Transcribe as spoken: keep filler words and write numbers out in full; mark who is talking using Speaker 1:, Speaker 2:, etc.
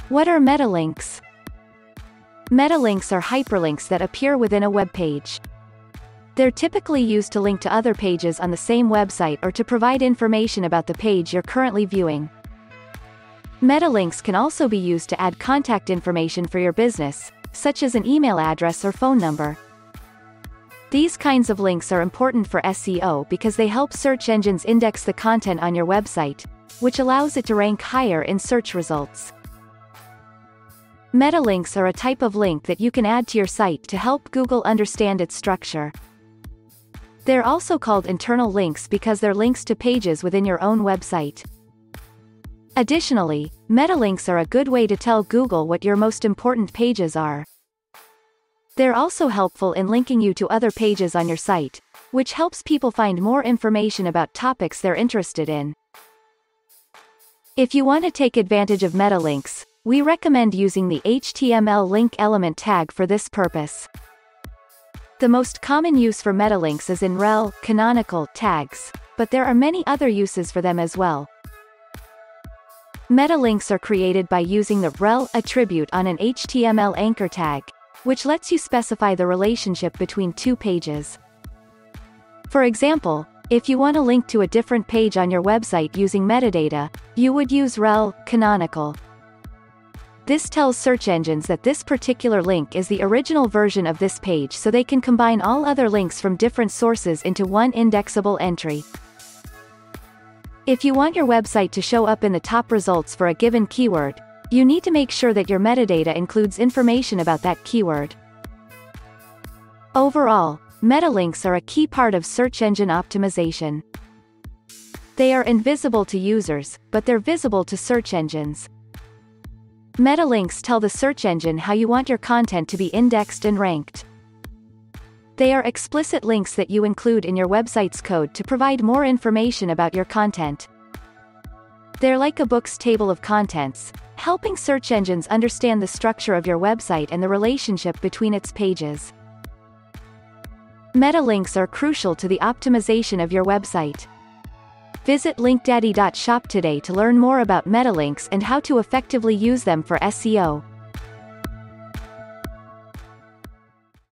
Speaker 1: What are metalinks? Metalinks are hyperlinks that appear within a web page. They're typically used to link to other pages on the same website or to provide information about the page you're currently viewing. Metalinks can also be used to add contact information for your business, such as an email address or phone number. These kinds of links are important for S E O because they help search engines index the content on your website, which allows it to rank higher in search results. Metalinks are a type of link that you can add to your site to help Google understand its structure. They're also called internal links because they're links to pages within your own website. Additionally, metalinks are a good way to tell Google what your most important pages are. They're also helpful in linking you to other pages on your site, which helps people find more information about topics they're interested in. If you want to take advantage of metalinks, we recommend using the H T M L link element tag for this purpose. The most common use for metalinks is in rel, canonical tags, but there are many other uses for them as well. Metalinks are created by using the rel attribute on an H T M L anchor tag, which lets you specify the relationship between two pages. For example, if you want to link to a different page on your website using metadata, you would use rel canonical. This tells search engines that this particular link is the original version of this page so they can combine all other links from different sources into one indexable entry. If you want your website to show up in the top results for a given keyword, you need to make sure that your metadata includes information about that keyword. Overall, metalinks are a key part of search engine optimization. They are invisible to users, but they're visible to search engines. Metalinks tell the search engine how you want your content to be indexed and ranked. They are explicit links that you include in your website's code to provide more information about your content. They're like a book's table of contents, helping search engines understand the structure of your website and the relationship between its pages. Metalinks are crucial to the optimization of your website. Visit linkdaddy dot shop today to learn more about metalinks and how to effectively use them for S E O.